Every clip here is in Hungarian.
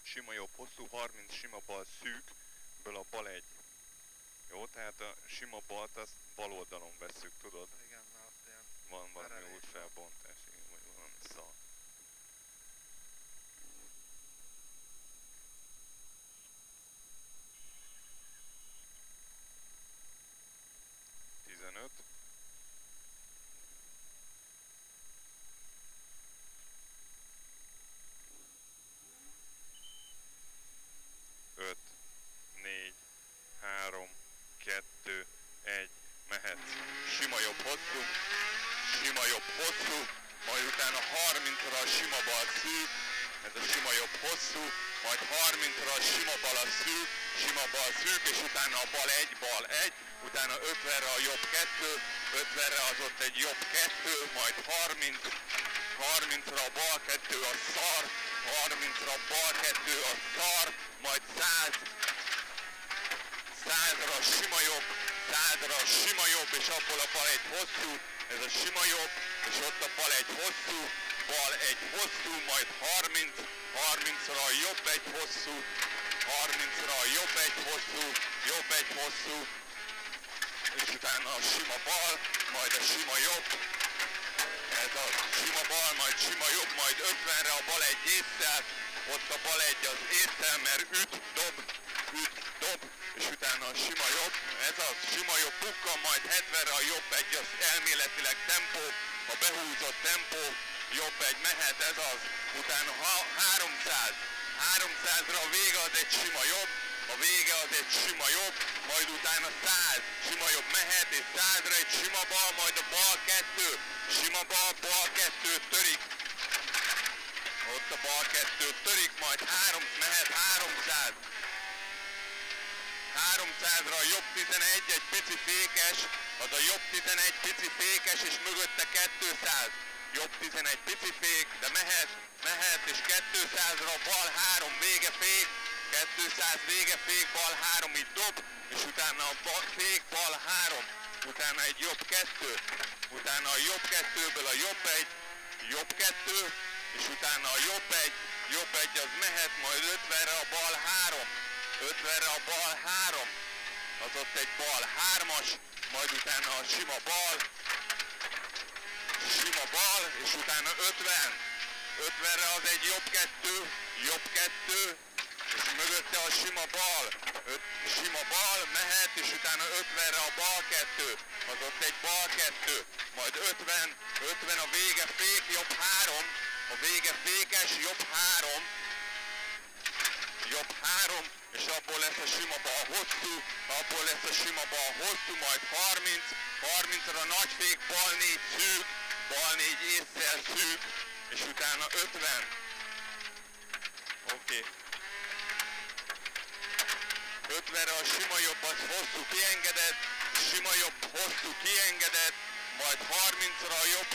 sima jobb hosszú, 30 sima bal szűkből a bal egy. Jó, tehát a sima balt azt bal oldalon vesszük, tudod? Igen, mert ott ilyen Van valami terelés úgy felbontás, vagy valami szar. Sima jobb hosszú, majd utána 30-ra a sima bal szűk, ez a sima jobb hosszú, majd 30-ra a sima bal a szűk, sima bal szűk, és utána a bal egy, utána 50-re a jobb 2, 50-re az ott egy jobb 2, majd 30-ra a bal 2 a szar, 30-ra a bal 2 a szar, majd 100-ra a sima jobb, 100-ra a sima jobb, és abból a bal egy hosszú, ez a sima jobb, és ott a bal egy hosszú, majd 30-ra a jobb egy hosszú, 30-ra a jobb egy hosszú, és utána a sima bal, majd a sima jobb, ez a sima bal, majd sima jobb, majd 50-re a bal egy észszel, ott a bal egy az észszel, mert üt, dob, és utána a sima jobb, ez az sima jobb bukkan, majd 70-re a jobb egy, az elméletileg tempó, a behúzott tempó, jobb egy mehet, ez az, utána 300-ra a vége az egy sima jobb, a vége az egy sima jobb, majd utána 100, sima jobb mehet, és 100-ra egy sima bal, majd a bal 2, sima bal 2 törik, ott a bal 2 törik, majd mehet 300, 300-ra a jobb 11, egy pici fékes, az a jobb 11 pici fékes, és mögötte 200, jobb 11 pici fék, de mehet, és 200-ra a bal 3 vége fék, 200 vége fék, bal 3 így dob, és utána a fék, bal 3, utána egy jobb 2, utána a jobb 2-ből a jobb 2, és utána a jobb egy az mehet, majd 50-re a bal 3, 50-re a bal 3, az ott egy bal 3-as, majd utána a sima bal, és utána 50-re az egy jobb 2, és mögötte a sima bal, mehet, és utána 50-re a bal 2, az ott egy bal 2, majd 50 a vége fék, jobb 3, a vége fékes, jobb 3, és abból lesz a sima bal hosszú, majd 30-ra nagy fék, bal 4 szűk, bal 4 észszel szűk, és utána 50. Oké. 50-re a sima jobb az hosszú kiengedett, sima jobb hosszú kiengedett, majd 30-ra a jobb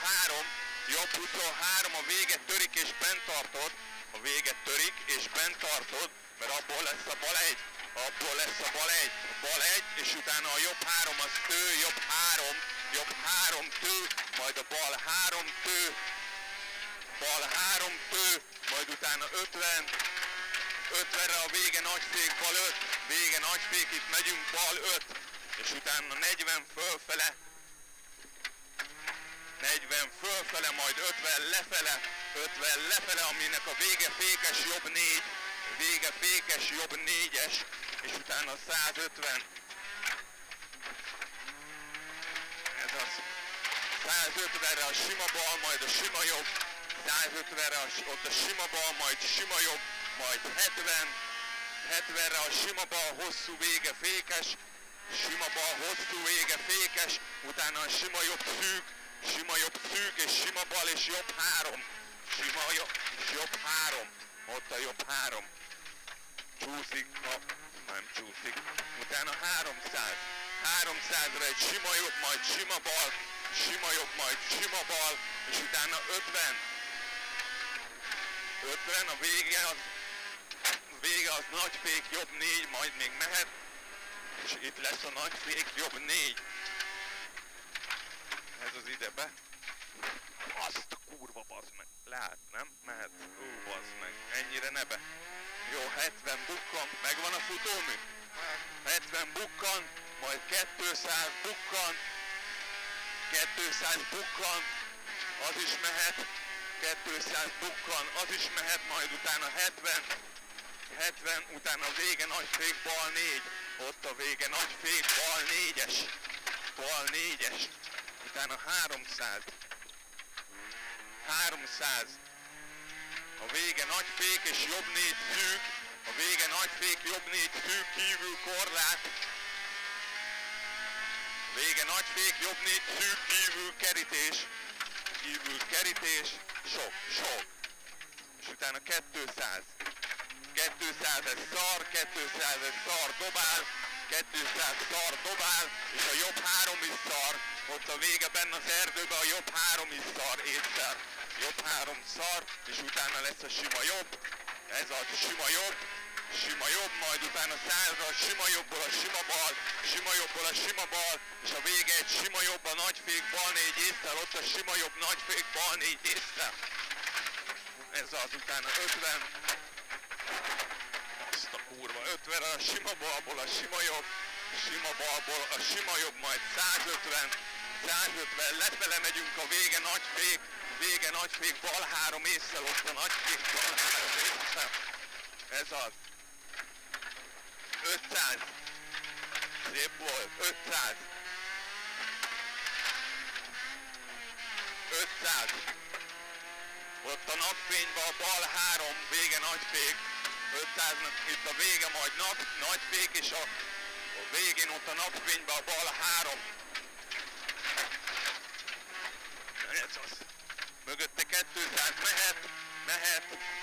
23, a vége törik és bent tartod, mert abból lesz a bal egy, és utána a jobb 3 az tő, jobb 3 tő, majd a bal 3 tő, majd utána 50-re a vége nagyfék, bal 5, vége nagyfék, itt megyünk, bal 5, és utána 40 fölfele, majd 50 lefele, aminek a vége fékes, jobb 4, vége fékes, jobb 4-es, és utána 150. Ez az. 150-re a sima bal, majd a sima jobb, 150-re ott a sima bal, majd sima jobb, majd 70-re a sima bal hosszú vége fékes, sima bal hosszú vége fékes, utána a sima jobb szűk, és sima bal, és jobb 3, sima jobb, és jobb 3, ott a jobb 3, csúszik, nem csúszik, utána 300-ra egy sima jobb, majd sima bal, sima jobb, majd sima bal, és utána 50, a vége az nagy fék, jobb 4, majd még mehet, és itt lesz a nagy fék, jobb 4. Ez az idebe. Azt a kurva, bazd meg. Lát, nem? Mehet. Bazd meg. Ennyire nebe. Jó, 70 bukkan, megvan a futómű? 70 bukkan, majd 200 bukkan, 200 bukkan, az is mehet, 200 bukkan, az is mehet, majd utána 70, utána a vége nagyfék, bal 4, ott a vége nagyfék, bal 4-es, utána 300, a vége nagyfék és jobb 4 szűk, a vége nagyfék, jobb 4 szűk, kívül korlát, vége nagyfék, jobb 4 szűk, kívül kerítés, sok, és utána 200 ez szar, 200 ez szar, dobál, 200 szar, dobál, és a jobb 3 is szar, ott a vége benne az erdőben, a jobb 3 is szar, étszer, jobb 3 szar, és utána lesz a sima jobb, ez a sima jobb, majd utána 100-ra sima jobbból a sima bal, sima jobbból a sima bal, és a vége egy sima jobb, a nagyfék, bal 4 észszel, ott a sima jobb, nagyfék, bal 4 észszel. Ez az, utána 50, azt a kurva, 50-re a sima balból a sima jobb, sima balból a sima jobb, majd 150, lefele megyünk a vége nagyfék, bal 3 észszel, ott a nagyfék, bal 3 észszel. Ez az. 500. Szép volt. 500. Ott a napfényben a bal 3, vége nagyfék. 500-nak itt a vége, majd nagyfék, és a végén ott a napfényben a bal 3. Ez az. Mögötte 200 mehet.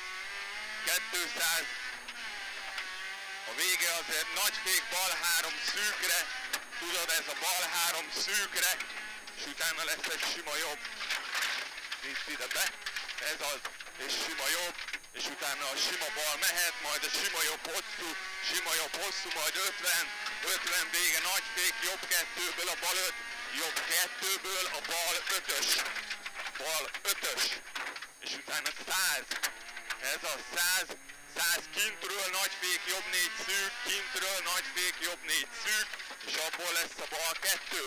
200. A vége azért nagyfék, bal 3 szűkre, tudod, ez a bal 3 szűkre, és utána lesz egy sima jobb. Nézd ide be, ez az, és sima jobb, és utána a sima bal mehet, majd a sima jobb hosszú, majd 50 vége nagyfék, jobb 2-ből a bal 5, jobb 2-ből a bal 5-ös, és utána 100, ez a 100 kintről nagyfék, jobb 4 szűk, kintről nagyfék, jobb 4 szűk, és abból lesz a bal 2,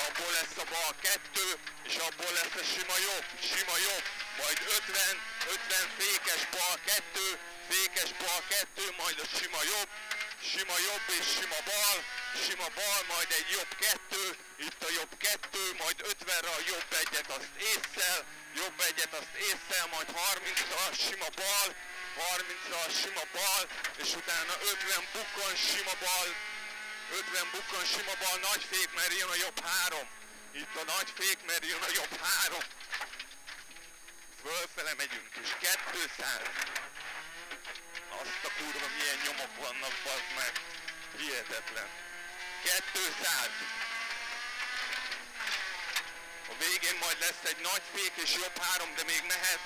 és abból lesz a sima jobb, majd 50 fékes bal 2, majd a sima jobb és sima bal, majd egy jobb 2, itt a jobb 2, majd 50-re a jobb egyet azt észszel, majd 30-ra a sima bal, és utána 50 bukkan sima bal, nagyfék, mert jön a jobb 3. Itt a nagyfék, mert jön a jobb 3. Fölfele megyünk, és 200. Azt a kurva, milyen nyomok vannak, bazd meg. Hihetetlen. 200. A végén majd lesz egy nagyfék és jobb 3, de még mehet.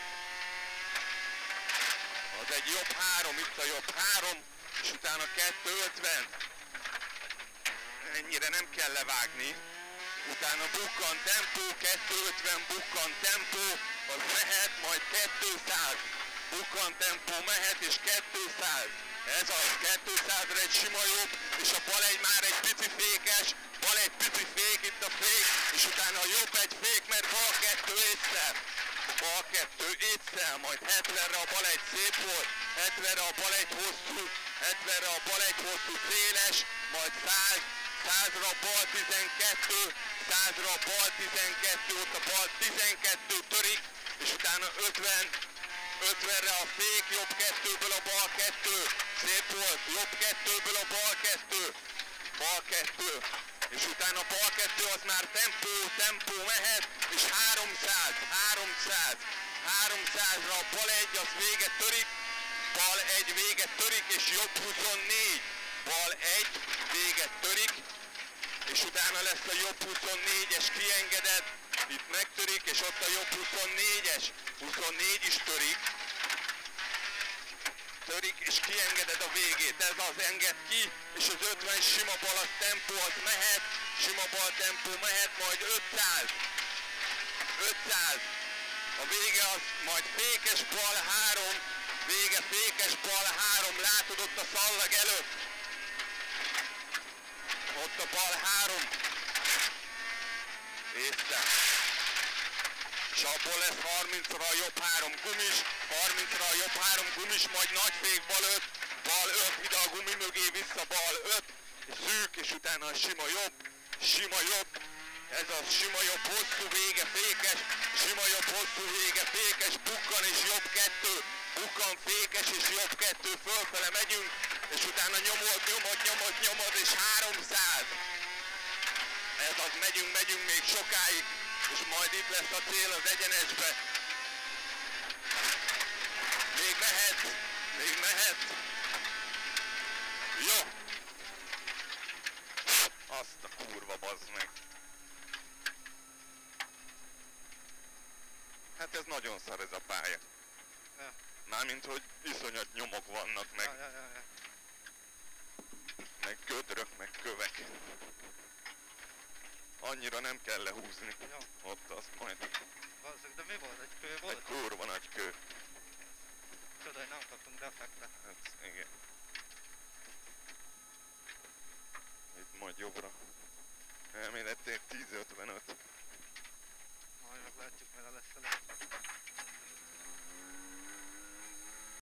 Az egy jobb 3, itt a jobb 3, és utána 250. Ennyire nem kell levágni. Utána bukkan tempó, 250 bukkan tempó, az mehet, majd 200. Bukkan tempó mehet, és 200. Ez az, 200-ra egy sima jobb, és a bal egy már egy pici fékes, bal egy pici fék, itt a fék, és utána a jobb egy fék, mert bal 2 észszel. Bal 2 észszel, majd 70-re a bal egy szép volt, 70-re a bal egy hosszú, széles, majd 100-ra a bal 12, 100-ra a bal 12, ott a bal 12 törik, és utána 50-re a fék, jobb 2-ből a bal 2, szép volt, jobb 2-ből a bal 2, és utána a bal 2 az már tempó mehet, és 300-ra a bal 1 az vége törik, bal 1 vége törik, és jobb 24, bal 1 vége törik, és utána lesz a jobb 24-es, kiengeded, itt megtörik, és ott a jobb 24-es, 24 is törik, és kiengeded a végét, ez az, enged ki, és az 50 sima bal az tempó, az mehet, sima bal tempó mehet, majd 500, a vége az majd fékes bal 3, Vége fékes, bal 3, látod ott a szallag előtt? Ott a bal 3. Észre. És abból lesz 30-ra a jobb 3 gumis, 30-ra a jobb 3 gumis, majd nagy fék bal 5, bal 5, ide a gumi mögé vissza bal 5, és szűk, és utána a sima jobb, sima jobb. Ez az sima jobb, hosszú vége fékes, sima jobb, hosszú vége fékes, bukkan és jobb 2, bukkan fékes és jobb 2, fölfele megyünk, és utána nyomod, és 300. Ez az, megyünk még sokáig, és majd itt lesz a cél az egyenesbe. Még mehet. Jó. Azt a kurva, bazd meg. Hát ez nagyon szar ez a pálya. Ja. Mármint, hogy iszonyat nyomok vannak meg. Ja. Meg gödrök, meg kövek. Annyira nem kell lehúzni. Jó. Ott az majd. Bazzeg, de mi volt? Egy kő volt? Egy kurva nagy kő. Csoda, hogy nem kaptunk defektet. Hát igen. Itt majd jobbra. Elméletileg 10:55. Majd meglátjuk, mire lesz elég.